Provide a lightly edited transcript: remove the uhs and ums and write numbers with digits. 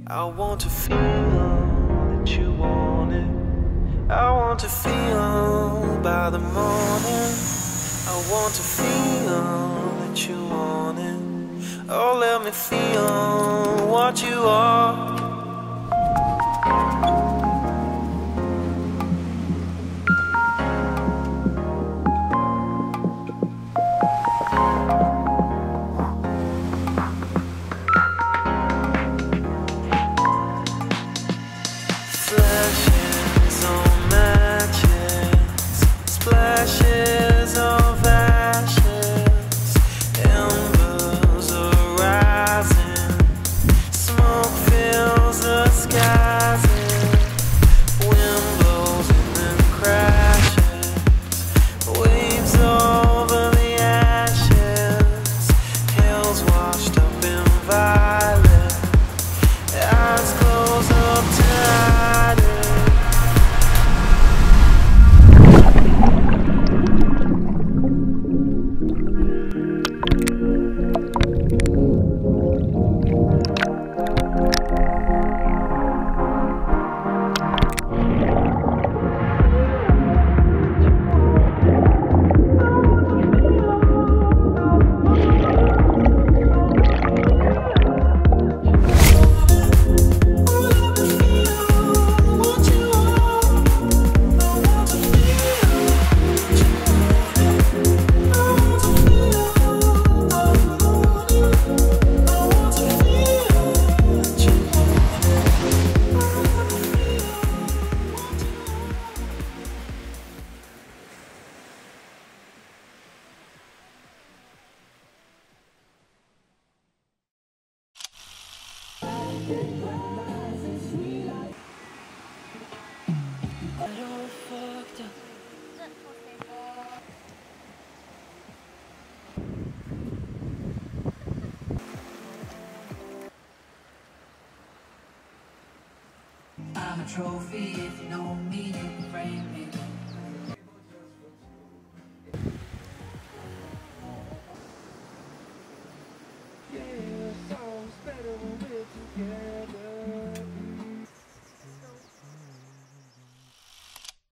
I want to feel that you want it. I want to feel by the morning. I want to feel that you want it. Oh, let me feel what you are. Flashes on matches, splashes of ashes, embers are rising, smoke fills the skies, wind blows and then crashes, waves over the ashes, hills washed up in violet, eyes close up tight. I'm a trophy, if you know me, you can frame me.